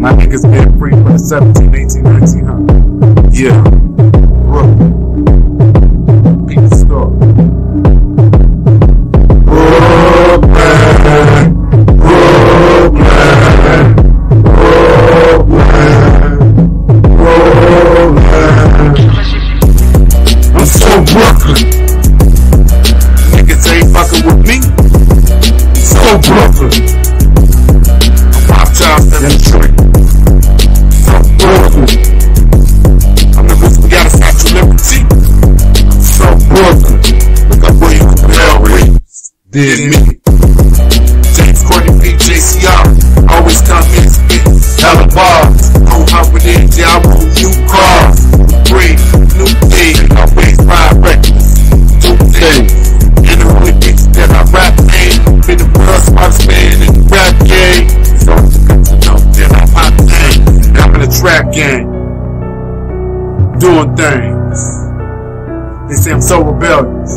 My niggas been free for the 17, 18, 1900. Yeah. Brooklyn. Beat the story. Brooklyn. Brooklyn. I'm so Brooklyn. Niggas ain't fucking with me. So Brooklyn. I'm 5 times in Detroit. So Brooklyn. I'm the reason we gotta fight for liberty. I'm so Brooklyn. Look up William Bell Reeves. Did me. James Courtney P. JCR. Always come in and spit hella bars. Don't hop with it, yeah, I want new cars. Breed, new thing. Always ride reckless. New things. In the Olympics that I rap in. Been the world's smartest man in the rap game. So it's good to know that I'm hot thing. I'm in the trap game. Doing things. They say I'm so rebellious.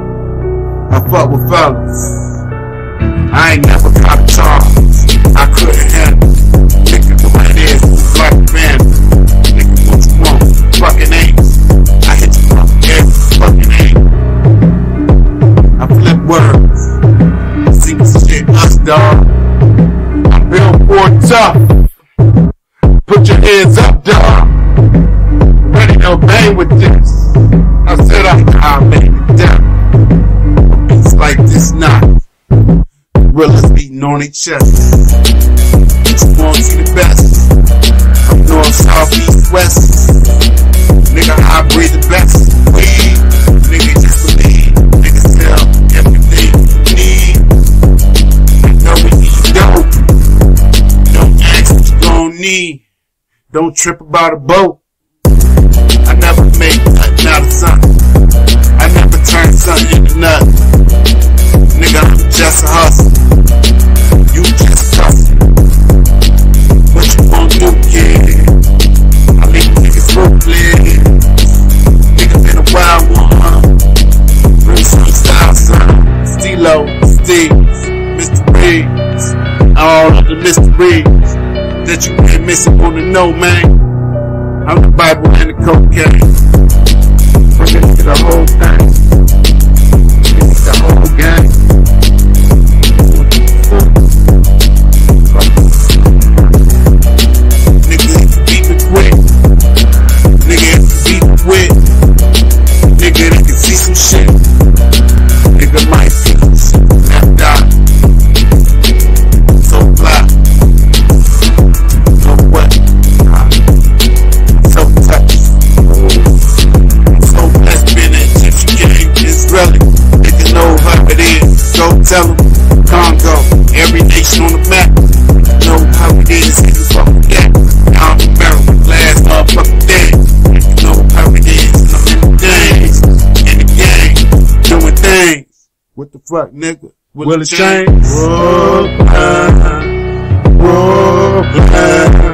I fuck with fellas. I ain't never got a charge. I couldn't handle it. Nigga, the way it is, like a man. Nigga, what you want? Fucking ain't. I hit you from every fucking ain't. I flip words. See this shit, us, dog. I'm Billboard tough. Put your hands up, dog. Ready to bang with this. I said I'll make it down. Beats like this, not. Realest beating on each other. You want to see the best? From north, south, east, west. Nigga, I breathe the best. Weed. Nigga, just believe. Nigga, sell everything you need. You know we need dope. Don't ask what you gon' need. Don't trip about a boat. I never make nothing out of something. I never turn something into nothing. Nigga, I'm just a hustler. You just hustle. What you gon' do, kid? I leave niggas Brooklyn. Nigga been a wild one. Real style, son. Stilo, Steve's, Mr. Reeves. All of the Mr. Reeves that you been missing wanna know, man. I'm the Bible and the cocaine. We're gonna get the whole thing. The whole gang. Nigga, if you beat me quick. Nigga, if you beat me quick. Nigga, they can see some shit. Nigga might be left out. So fly. So what? So touched. So blessed, been in Egyptian game. Israeli. Nigga know how it is. Go tell them. Congo. Every nation on the map. Know how it is. Nigga fuck with that. I'm America. Last motherfucker dead. Nigga know how it is. I'm in the things. In the game. Doing things. What the fuck, nigga? Will it change? Brooklyn. Brooklyn.